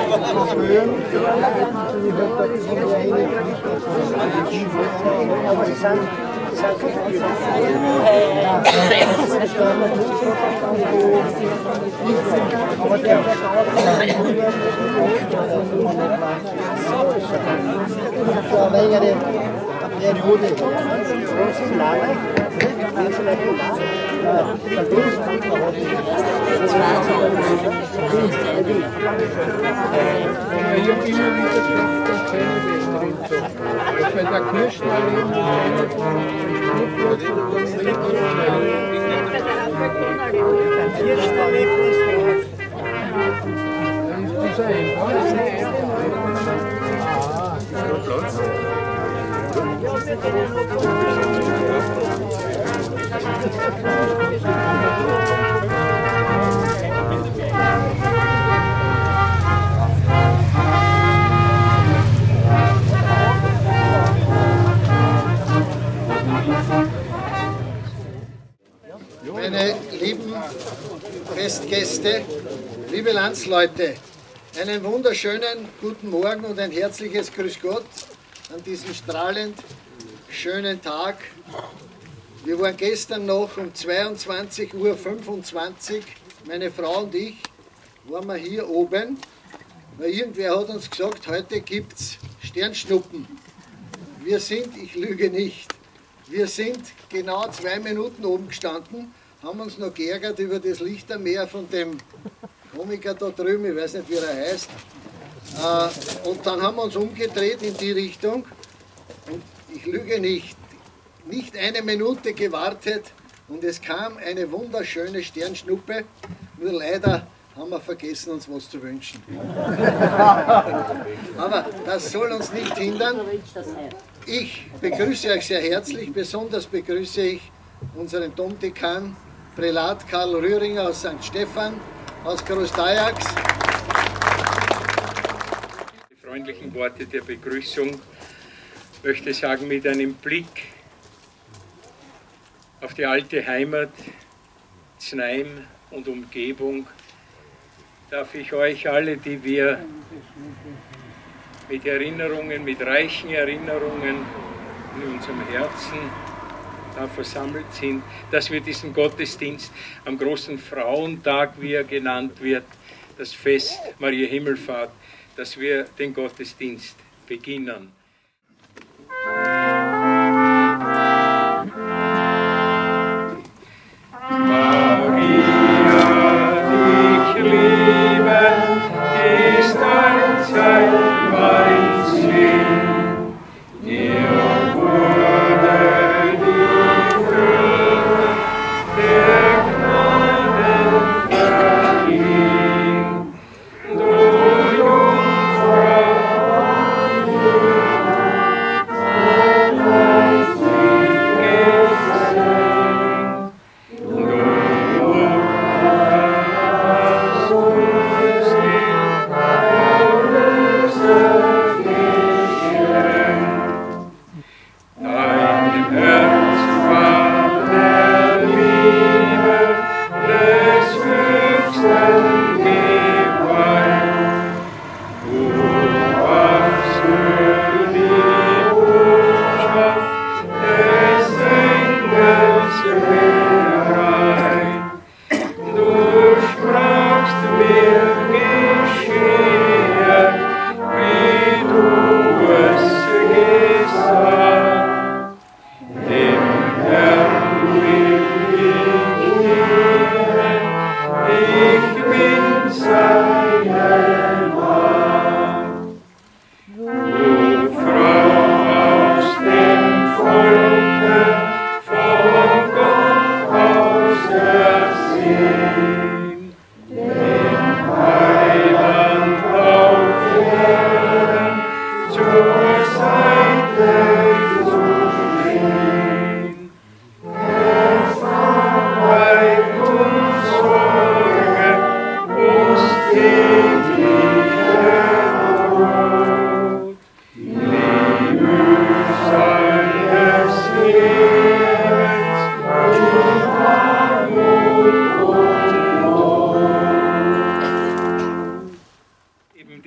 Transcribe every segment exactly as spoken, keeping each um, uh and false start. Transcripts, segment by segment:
Bei der Kirschner leben Meine lieben Festgäste, liebe Landsleute, einen wunderschönen guten Morgen und ein herzliches Grüß Gott an diesem strahlend schönen Tag. Wir waren gestern noch um zweiundzwanzig Uhr fünfundzwanzig, meine Frau und ich, waren wir hier oben, weil irgendwer hat uns gesagt, heute gibt es Sternschnuppen. Wir sind, ich lüge nicht, wir sind genau zwei Minuten oben gestanden, haben uns noch geärgert über das Lichtermeer von dem Komiker da drüben, ich weiß nicht, wie er heißt. Und dann haben wir uns umgedreht in die Richtung und ich lüge nicht, nicht eine Minute gewartet und es kam eine wunderschöne Sternschnuppe, nur leider haben wir vergessen, uns was zu wünschen. Aber das soll uns nicht hindern. Ich begrüße euch sehr herzlich, besonders begrüße ich unseren Domdekan, Prälat Karl Rühringer aus Sankt Stephan, aus Großdajax. Die freundlichen Worte der Begrüßung möchte ich sagen, mit einem Blick auf die alte Heimat, Znaim und Umgebung, darf ich euch alle, die wir mit Erinnerungen, mit reichen Erinnerungen in unserem Herzen da versammelt sind, dass wir diesen Gottesdienst am großen Frauentag, wie er genannt wird, das Fest Maria Himmelfahrt, dass wir den Gottesdienst beginnen.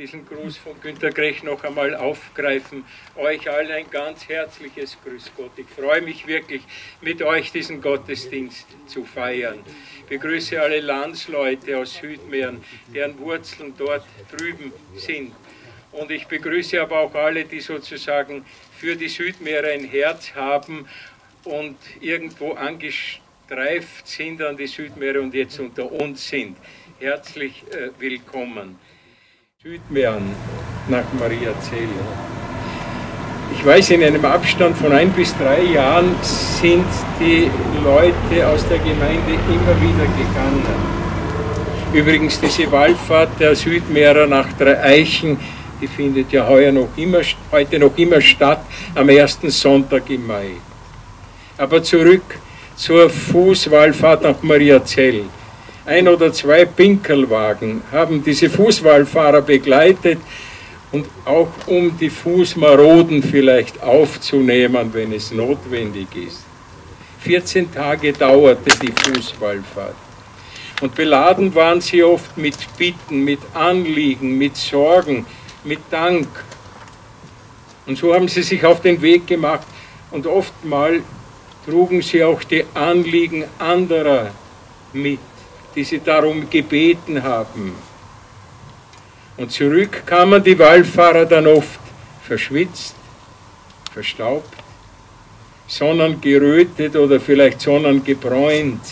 diesen Gruß von Günter Grech noch einmal aufgreifen. Euch allen ein ganz herzliches Grüß Gott. Ich freue mich wirklich, mit euch diesen Gottesdienst zu feiern. Ich begrüße alle Landsleute aus Südmähren, deren Wurzeln dort drüben sind. Und ich begrüße aber auch alle, die sozusagen für die Südmeere ein Herz haben und irgendwo angestreift sind an die Südmeere und jetzt unter uns sind. Herzlich äh, willkommen. Südmähren nach Mariazell. Ich weiß, in einem Abstand von ein bis drei Jahren sind die Leute aus der Gemeinde immer wieder gegangen. Übrigens, diese Wallfahrt der Südmährer nach Dreieichen, die findet ja heuer noch immer, heute noch immer statt, am ersten Sonntag im Mai. Aber zurück zur Fußwallfahrt nach Mariazell. Ein oder zwei Pinkelwagen haben diese Fußwallfahrer begleitet und auch um die Fußmaroden vielleicht aufzunehmen, wenn es notwendig ist. vierzehn Tage dauerte die Fußwallfahrt. Und beladen waren sie oft mit Bitten, mit Anliegen, mit Sorgen, mit Dank. Und so haben sie sich auf den Weg gemacht und oftmals trugen sie auch die Anliegen anderer mit, die sie darum gebeten haben. Und zurück kamen die Wallfahrer dann oft verschwitzt, verstaubt, sonnengerötet oder vielleicht sonnengebräunt.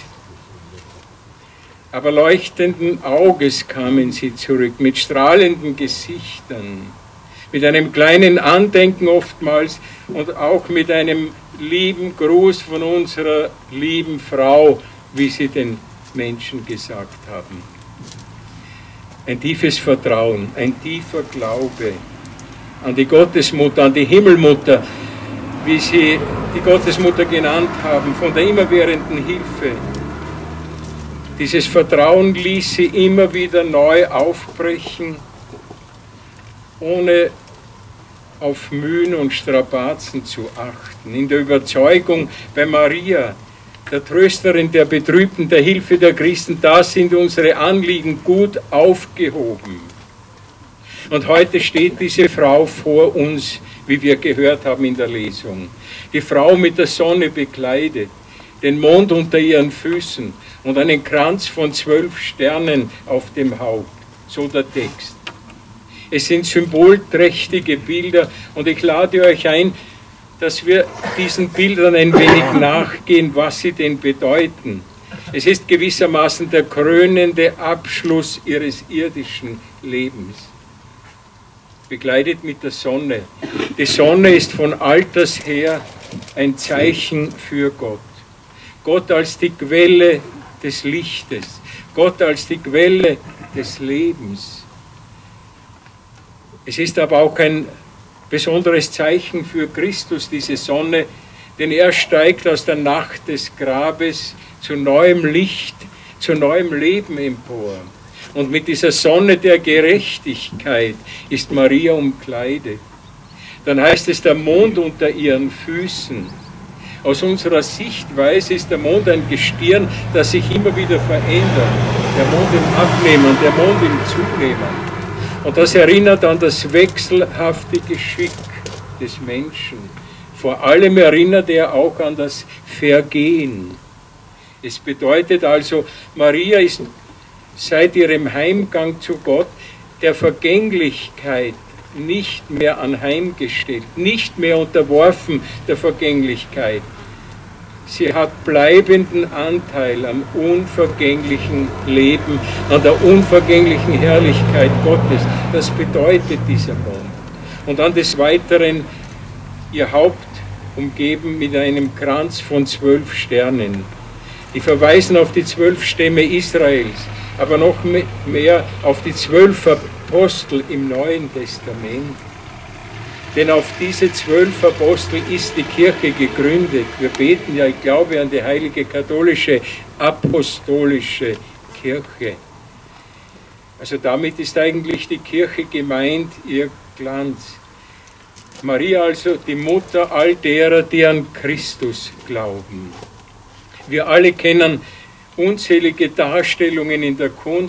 Aber leuchtenden Auges kamen sie zurück, mit strahlenden Gesichtern, mit einem kleinen Andenken oftmals und auch mit einem lieben Gruß von unserer lieben Frau, wie sie den Menschen gesagt haben. Ein tiefes Vertrauen, ein tiefer Glaube an die Gottesmutter, an die Himmelmutter, wie sie die Gottesmutter genannt haben, von der immerwährenden Hilfe. Dieses Vertrauen ließ sie immer wieder neu aufbrechen, ohne auf Mühen und Strapazen zu achten, in der Überzeugung, bei Maria, der Trösterin der Betrübten, der Hilfe der Christen, da sind unsere Anliegen gut aufgehoben. Und heute steht diese Frau vor uns, wie wir gehört haben in der Lesung. Die Frau mit der Sonne bekleidet, den Mond unter ihren Füßen und einen Kranz von zwölf Sternen auf dem Haupt. So der Text. Es sind symbolträchtige Bilder und ich lade euch ein, dass wir diesen Bildern ein wenig nachgehen, was sie denn bedeuten. Es ist gewissermaßen der krönende Abschluss ihres irdischen Lebens. Bekleidet mit der Sonne. Die Sonne ist von alters her ein Zeichen für Gott. Gott als die Quelle des Lichtes. Gott als die Quelle des Lebens. Es ist aber auch ein besonderes Zeichen für Christus, diese Sonne, denn er steigt aus der Nacht des Grabes zu neuem Licht, zu neuem Leben empor. Und mit dieser Sonne der Gerechtigkeit ist Maria umkleidet. Dann heißt es, der Mond unter ihren Füßen. Aus unserer Sichtweise ist der Mond ein Gestirn, das sich immer wieder verändert. Der Mond im Abnehmen, der Mond im Zunehmen. Und das erinnert an das wechselhafte Geschick des Menschen. Vor allem erinnert er auch an das Vergehen. Es bedeutet also, Maria ist seit ihrem Heimgang zu Gott der Vergänglichkeit nicht mehr anheimgestellt, nicht mehr unterworfen der Vergänglichkeit. Sie hat bleibenden Anteil am unvergänglichen Leben, an der unvergänglichen Herrlichkeit Gottes. Das bedeutet dieser Mond. Und dann des Weiteren ihr Haupt umgeben mit einem Kranz von zwölf Sternen. Die verweisen auf die zwölf Stämme Israels, aber noch mehr auf die zwölf Apostel im Neuen Testament. Denn auf diese zwölf Apostel ist die Kirche gegründet. Wir beten ja, ich glaube, an die heilige katholische apostolische Kirche. Also damit ist eigentlich die Kirche gemeint, ihr Glanz. Maria also die Mutter all derer, die an Christus glauben. Wir alle kennen unzählige Darstellungen in der Kunst,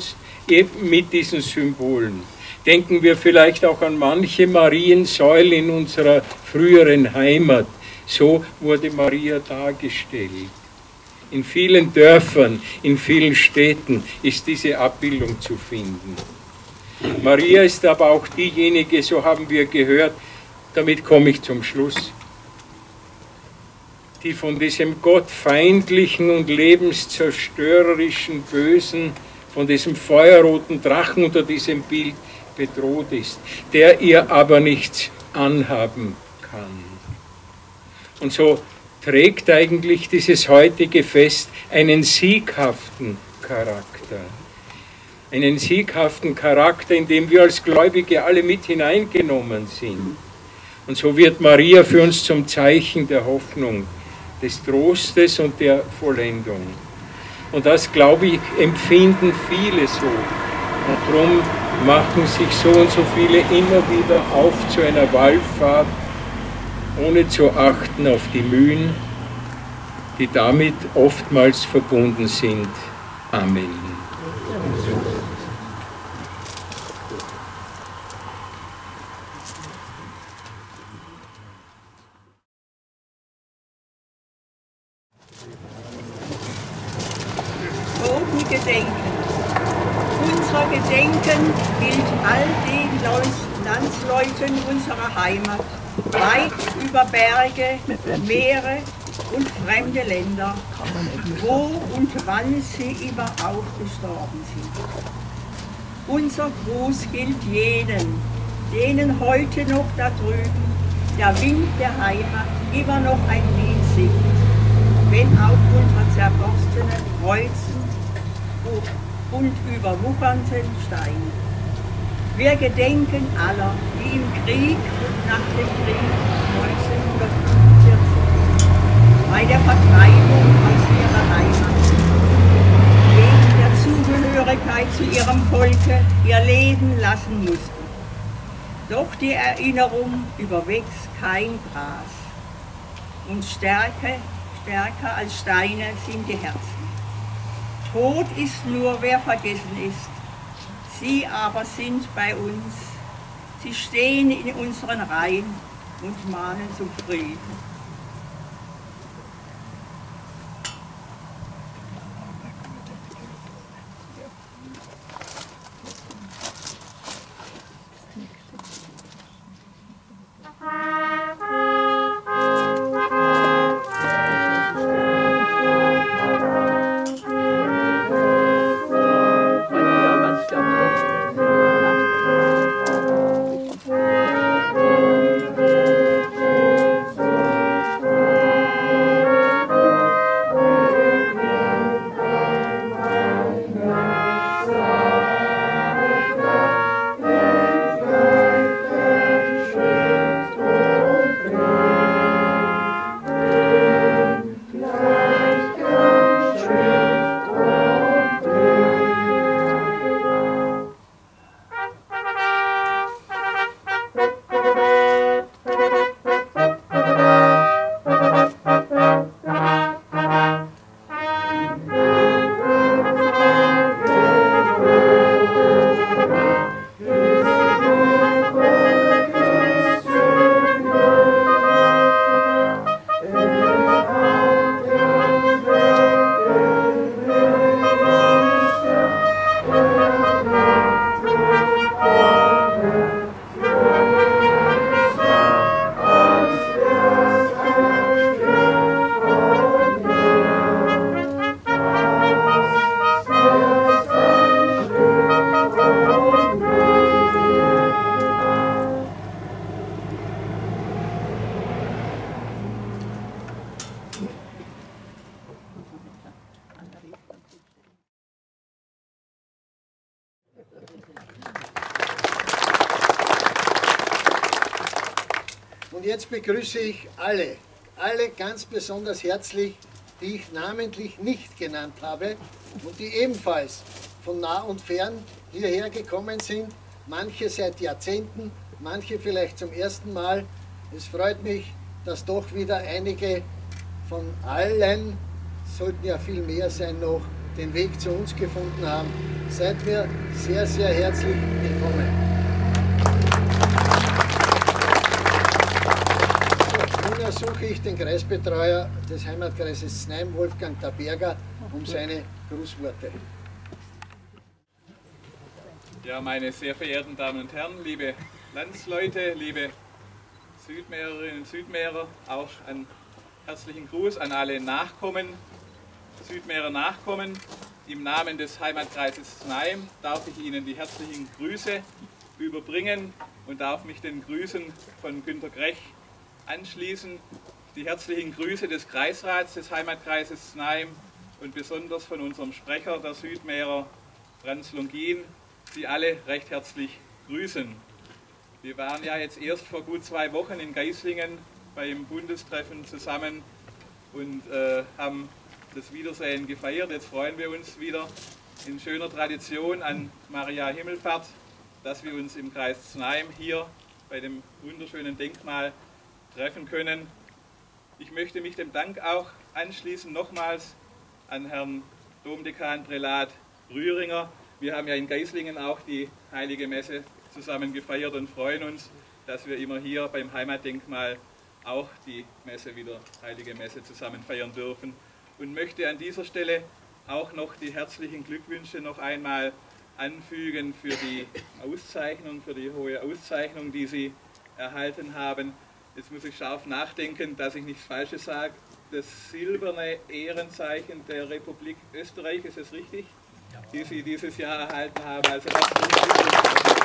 eben mit diesen Symbolen. Denken wir vielleicht auch an manche Mariensäulen in unserer früheren Heimat. So wurde Maria dargestellt. In vielen Dörfern, in vielen Städten ist diese Abbildung zu finden. Maria ist aber auch diejenige, so haben wir gehört, damit komme ich zum Schluss, die von diesem gottfeindlichen und lebenszerstörerischen Bösen, von diesem feuerroten Drachen unter diesem Bild bedroht ist, der ihr aber nichts anhaben kann. Und so trägt eigentlich dieses heutige Fest einen sieghaften Charakter. Einen sieghaften Charakter, in dem wir als Gläubige alle mit hineingenommen sind. Und so wird Maria für uns zum Zeichen der Hoffnung, des Trostes und der Vollendung. Und das, glaube ich, empfinden viele so. Und darum machen sich so und so viele immer wieder auf zu einer Wallfahrt, ohne zu achten auf die Mühen, die damit oftmals verbunden sind. Amen. Gedenken. Unser Gedenken gilt all den Landsleuten unserer Heimat, weit über Berge, Meere und fremde Länder, wo und wann sie überhaupt gestorben sind. Unser Gruß gilt jenen, denen heute noch da drüben der Wind der Heimat immer noch ein Lied singt, wenn auch unter zerborstenen Kreuzen und überwuchernden Steinen. Wir gedenken aller, die im Krieg und nach dem Krieg neunzehnhundertfünfundvierzig bei der Vertreibung aus ihrer Heimat wegen der Zugehörigkeit zu ihrem Volke ihr Leben lassen mussten. Doch die Erinnerung überwächst kein Gras und stärker, stärker als Steine sind die Herzen. Tod ist nur, wer vergessen ist. Sie aber sind bei uns. Sie stehen in unseren Reihen und mahnen zum Frieden. Und jetzt begrüße ich alle, alle ganz besonders herzlich, die ich namentlich nicht genannt habe und die ebenfalls von nah und fern hierher gekommen sind, manche seit Jahrzehnten, manche vielleicht zum ersten Mal. Es freut mich, dass doch wieder einige von allen, sollten ja viel mehr sein noch, den Weg zu uns gefunden haben. Seid mir sehr, sehr herzlich willkommen. So, nun ersuche ich den Kreisbetreuer des Heimatkreises Znaim, Wolfgang Taberger, um seine Grußworte. Ja, meine sehr verehrten Damen und Herren, liebe Landsleute, liebe Südmährerinnen und Südmährer, auch einen herzlichen Gruß an alle Nachkommen, Südmährer Nachkommen. Im Namen des Heimatkreises Znaim darf ich Ihnen die herzlichen Grüße überbringen und darf mich den Grüßen von Günter Grech anschließen. Die herzlichen Grüße des Kreisrats des Heimatkreises Znaim und besonders von unserem Sprecher der Südmährer, Franz Longin, Sie alle recht herzlich grüßen. Wir waren ja jetzt erst vor gut zwei Wochen in Geislingen beim Bundestreffen zusammen und äh, haben das Wiedersehen gefeiert. Jetzt freuen wir uns wieder in schöner Tradition an Maria Himmelfahrt, dass wir uns im Kreis Znaim hier bei dem wunderschönen Denkmal treffen können. Ich möchte mich dem Dank auch anschließen nochmals an Herrn Domdekan Prälat Rühringer. Wir haben ja in Geislingen auch die Heilige Messe zusammen gefeiert und freuen uns, dass wir immer hier beim Heimatdenkmal auch die Messe wieder, Heilige Messe, zusammen feiern dürfen. Und möchte an dieser Stelle auch noch die herzlichen Glückwünsche noch einmal anfügen für die Auszeichnung, für die hohe Auszeichnung, die Sie erhalten haben. Jetzt muss ich scharf nachdenken, dass ich nichts Falsches sage. Das silberne Ehrenzeichen der Republik Österreich, ist es richtig? Ja. Die Sie dieses Jahr erhalten haben. Also herzlichen Glückwunsch.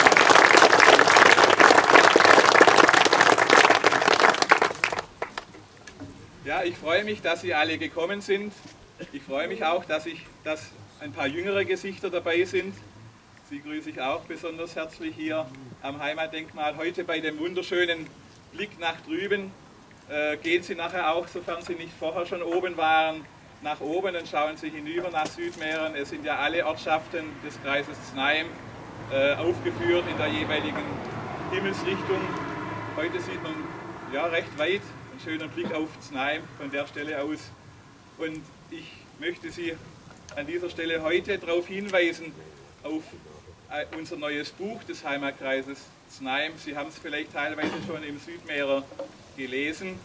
Ja, ich freue mich, dass Sie alle gekommen sind. Ich freue mich auch, dass, ich, dass ein paar jüngere Gesichter dabei sind. Sie grüße ich auch besonders herzlich hier am Heimatdenkmal. Heute bei dem wunderschönen Blick nach drüben. Äh, gehen Sie nachher auch, sofern Sie nicht vorher schon oben waren, nach oben und schauen Sie hinüber nach Südmähren. Es sind ja alle Ortschaften des Kreises Znaim äh, aufgeführt in der jeweiligen Himmelsrichtung. Heute sieht man ja recht weit einen schönen Blick auf Znaim von der Stelle aus. Und ich möchte Sie an dieser Stelle heute darauf hinweisen, auf unser neues Buch des Heimatkreises Znaim. Sie haben es vielleicht teilweise schon im Südmährer gelesen.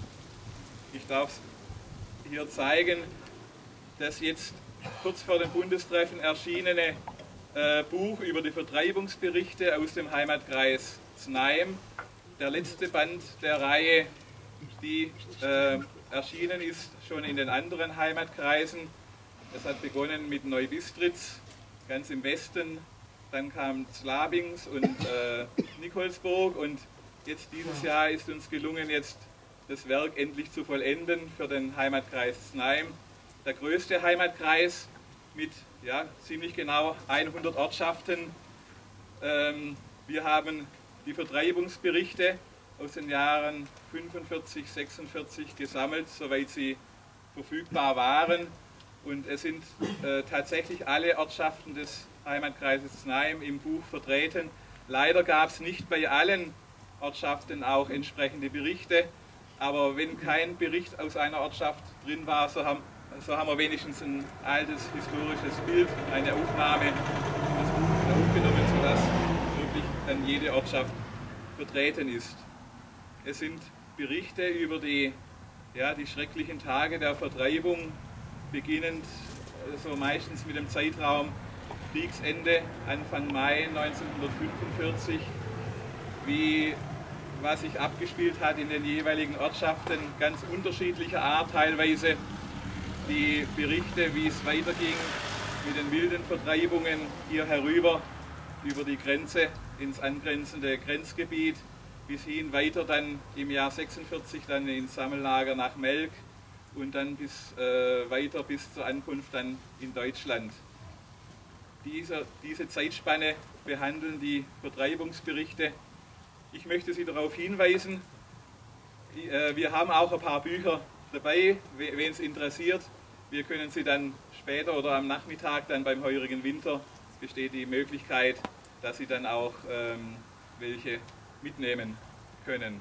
Ich darf es hier zeigen, das jetzt kurz vor dem Bundestreffen erschienene äh, Buch über die Vertreibungsberichte aus dem Heimatkreis Znaim. Der letzte Band der Reihe, die äh, erschienen ist schon in den anderen Heimatkreisen. Es hat begonnen mit Neubistritz, ganz im Westen, dann kam Zlabings und äh, Nikolsburg und jetzt dieses Jahr ist uns gelungen, jetzt das Werk endlich zu vollenden für den Heimatkreis Znaim. Der größte Heimatkreis mit ja, ziemlich genau hundert Ortschaften. Ähm, wir haben die Vertreibungsberichte aus den Jahren fünfundvierzig, sechsundvierzig gesammelt, soweit sie verfügbar waren. Und es sind äh, tatsächlich alle Ortschaften des Heimatkreises Znaim im Buch vertreten. Leider gab es nicht bei allen Ortschaften auch entsprechende Berichte, aber wenn kein Bericht aus einer Ortschaft drin war, so haben, so haben wir wenigstens ein altes historisches Bild, eine Aufnahme des Buches aufgenommen, sodass wirklich dann jede Ortschaft vertreten ist. Es sind Berichte über die, ja, die schrecklichen Tage der Vertreibung, beginnend so meistens mit dem Zeitraum Kriegsende, Anfang Mai neunzehnhundertfünfundvierzig, wie, was sich abgespielt hat in den jeweiligen Ortschaften, ganz unterschiedlicher Art teilweise. Die Berichte, wie es weiterging mit den wilden Vertreibungen hier herüber, über die Grenze ins angrenzende Grenzgebiet, bis hin weiter dann im Jahr sechsundvierzig dann ins Sammellager nach Melk und dann bis, äh, weiter bis zur Ankunft dann in Deutschland. Diese, diese Zeitspanne behandeln die Vertreibungsberichte. Ich möchte Sie darauf hinweisen, äh, wir haben auch ein paar Bücher dabei, wen es interessiert. Wir können sie dann später oder am Nachmittag dann beim heurigen Winter, besteht die Möglichkeit, dass Sie dann auch ähm, welche mitnehmen können.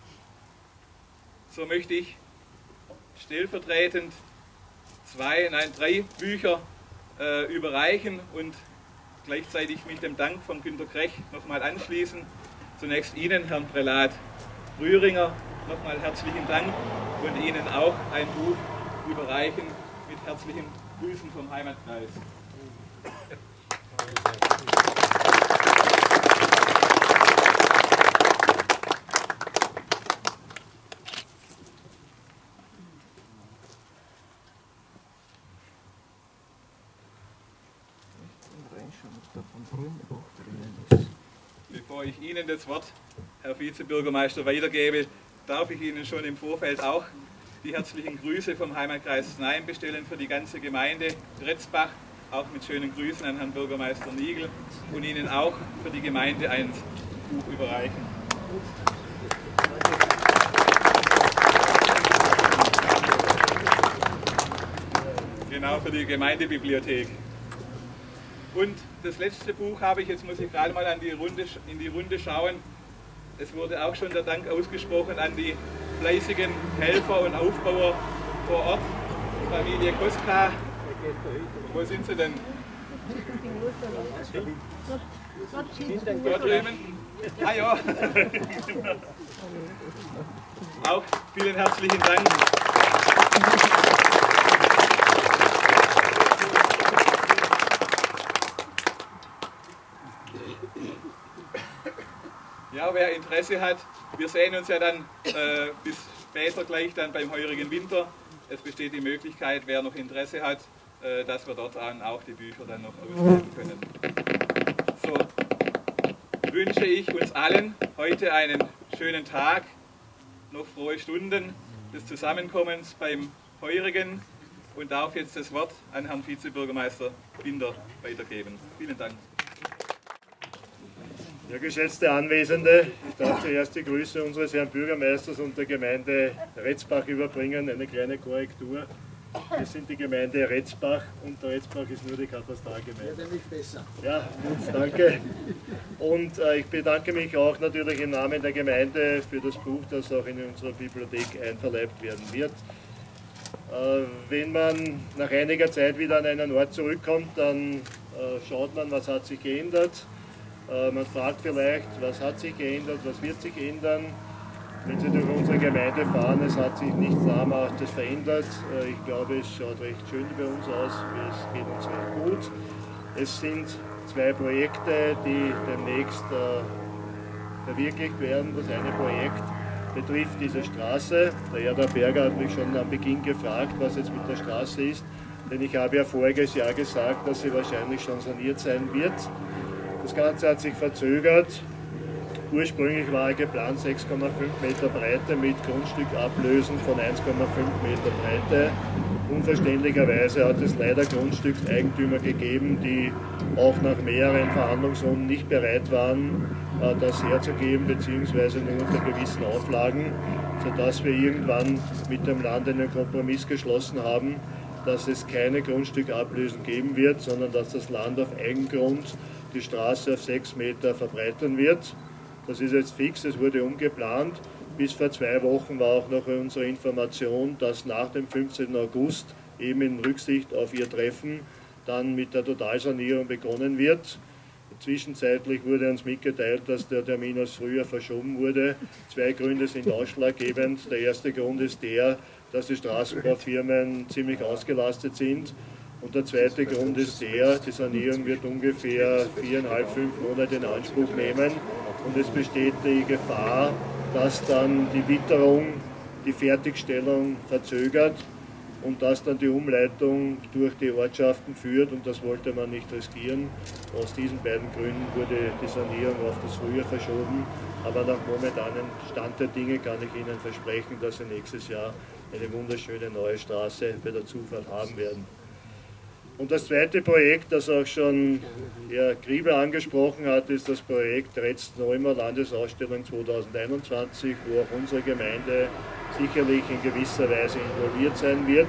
So möchte ich stellvertretend zwei, nein, drei Bücher äh, überreichen und gleichzeitig mit dem Dank von Günter Krech nochmal anschließen. Zunächst Ihnen, Herrn Prälat Rühringer, nochmal herzlichen Dank und Ihnen auch ein Buch überreichen mit herzlichen Grüßen vom Heimatkreis. Bevor ich Ihnen das Wort, Herr Vizebürgermeister, weitergebe, darf ich Ihnen schon im Vorfeld auch die herzlichen Grüße vom Heimatkreis Znaim bestellen für die ganze Gemeinde Retzbach, auch mit schönen Grüßen an Herrn Bürgermeister Niegel und Ihnen auch für die Gemeinde ein Buch überreichen. Genau, für die Gemeindebibliothek. Und das letzte Buch habe ich, jetzt muss ich gerade mal an die Runde, in die Runde schauen. Es wurde auch schon der Dank ausgesprochen an die fleißigen Helfer und Aufbauer vor Ort. Familie Koska. Wo sind sie denn? Dort drüben? Ah ja. Auch vielen herzlichen Dank. Ja, wer Interesse hat, wir sehen uns ja dann äh, bis später gleich dann beim heurigen Winter. Es besteht die Möglichkeit, wer noch Interesse hat, äh, dass wir dort auch die Bücher dann noch ausgeben können. So wünsche ich uns allen heute einen schönen Tag, noch frohe Stunden des Zusammenkommens beim heurigen und darf jetzt das Wort an Herrn Vizebürgermeister Binder weitergeben. Vielen Dank. Ja, geschätzte Anwesende, ich darf zuerst die Grüße unseres Herrn Bürgermeisters und der Gemeinde Retzbach überbringen. Eine kleine Korrektur. Wir sind die Gemeinde Retzbach und der Retzbach ist nur die Katastralgemeinde. Ja, nicht besser. Ja, gut, danke. Und äh, ich bedanke mich auch natürlich im Namen der Gemeinde für das Buch, das auch in unserer Bibliothek einverleibt werden wird. Äh, wenn man nach einiger Zeit wieder an einen Ort zurückkommt, dann äh, schaut man, was hat sich geändert. Man fragt vielleicht, was hat sich geändert, was wird sich ändern. Wenn Sie durch unsere Gemeinde fahren, es hat sich nichts Namhaftes verändert. Ich glaube, es schaut recht schön bei uns aus, es geht uns recht gut. Es sind zwei Projekte, die demnächst verwirklicht werden. Das eine Projekt betrifft diese Straße. Der Herr Berger hat mich schon am Beginn gefragt, was jetzt mit der Straße ist. Denn ich habe ja voriges Jahr gesagt, dass sie wahrscheinlich schon saniert sein wird. Das Ganze hat sich verzögert. Ursprünglich war geplant sechs Komma fünf Meter Breite mit Grundstückablösen von eins Komma fünf Meter Breite. Unverständlicherweise hat es leider Grundstückseigentümer gegeben, die auch nach mehreren Verhandlungsrunden nicht bereit waren, das herzugeben, beziehungsweise nur unter gewissen Auflagen, sodass wir irgendwann mit dem Land einen Kompromiss geschlossen haben, dass es keine Grundstückablösen geben wird, sondern dass das Land auf Eigengrund die Straße auf sechs Meter verbreitern wird. Das ist jetzt fix, es wurde umgeplant. Bis vor zwei Wochen war auch noch unsere Information, dass nach dem fünfzehnten August, eben in Rücksicht auf ihr Treffen, dann mit der Totalsanierung begonnen wird. Zwischenzeitlich wurde uns mitgeteilt, dass der Termin aus früher verschoben wurde. Zwei Gründe sind ausschlaggebend. Der erste Grund ist der, dass die Straßenbaufirmen ziemlich ausgelastet sind. Und der zweite Grund ist der, die Sanierung wird ungefähr viereinhalb, fünf Monate in Anspruch nehmen und es besteht die Gefahr, dass dann die Witterung die Fertigstellung verzögert und dass dann die Umleitung durch die Ortschaften führt und das wollte man nicht riskieren. Aus diesen beiden Gründen wurde die Sanierung auf das Frühjahr verschoben, aber nach momentanem Stand der Dinge kann ich Ihnen versprechen, dass wir nächstes Jahr eine wunderschöne neue Straße bei der Zufahrt haben werden. Und das zweite Projekt, das auch schon Herr Grieber angesprochen hat, ist das Projekt Retz-Neumer Landesausstellung zweitausendeinundzwanzig, wo auch unsere Gemeinde sicherlich in gewisser Weise involviert sein wird.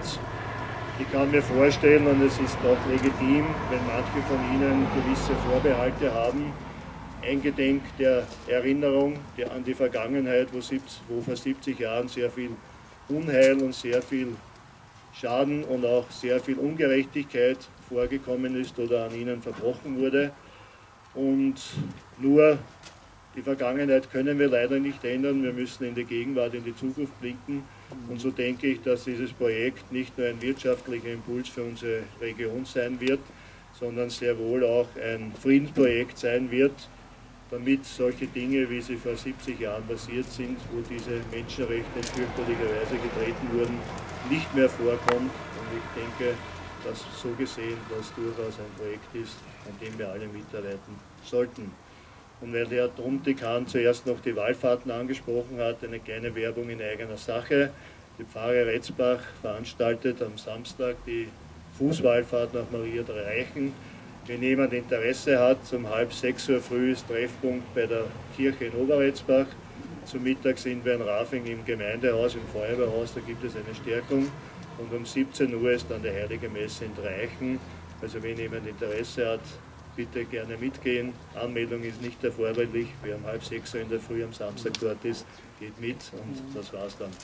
Ich kann mir vorstellen, und es ist auch legitim, wenn manche von Ihnen gewisse Vorbehalte haben, eingedenk der Erinnerung an die Vergangenheit, wo vor siebzig Jahren sehr viel Unheil und sehr viel Schaden und auch sehr viel Ungerechtigkeit vorgekommen ist oder an ihnen verbrochen wurde. Und nur die Vergangenheit können wir leider nicht ändern, wir müssen in die Gegenwart, in die Zukunft blicken. Und so denke ich, dass dieses Projekt nicht nur ein wirtschaftlicher Impuls für unsere Region sein wird, sondern sehr wohl auch ein Friedensprojekt sein wird, damit solche Dinge, wie sie vor siebzig Jahren passiert sind, wo diese Menschenrechte in fürchterlicher Weise getreten wurden, nicht mehr vorkommt. Und ich denke, dass so gesehen das durchaus ein Projekt ist, an dem wir alle mitarbeiten sollten. Und weil der Herr Domdekan zuerst noch die Wallfahrten angesprochen hat, eine kleine Werbung in eigener Sache. Die Pfarre Retzbach veranstaltet am Samstag die Fußwallfahrt nach Maria der Reichen. Wenn jemand Interesse hat, um halb sechs Uhr früh ist Treffpunkt bei der Kirche in Oberretzbach. Zum Mittag sind wir in Rafing im Gemeindehaus, im Feuerwehrhaus, da gibt es eine Stärkung. Und um siebzehn Uhr ist dann die Heilige Messe in Dreichen. Also wenn jemand Interesse hat, bitte gerne mitgehen. Anmeldung ist nicht erforderlich. Wer um halb sechs Uhr in der Früh am Samstag dort ist, geht mit und das war's dann.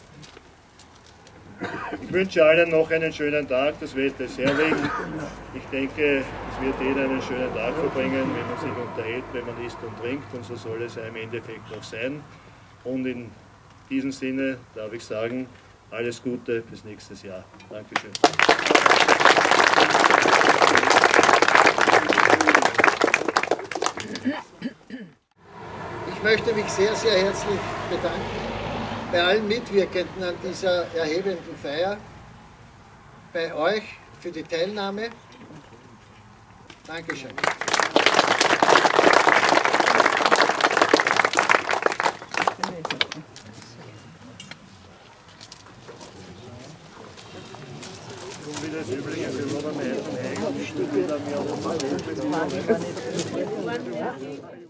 Ich wünsche allen noch einen schönen Tag. Das Wetter ist herrlich. Ich denke, es wird jeder einen schönen Tag verbringen, wenn man sich unterhält, wenn man isst und trinkt. Und so soll es ja im Endeffekt auch sein. Und in diesem Sinne darf ich sagen, alles Gute bis nächstes Jahr. Dankeschön. Ich möchte mich sehr, sehr herzlich bedanken bei allen Mitwirkenden an dieser erhebenden Feier, bei euch für die Teilnahme. Dankeschön. Wie das Übliche für Robert Meyer von Heigen, die Stücke dann mehr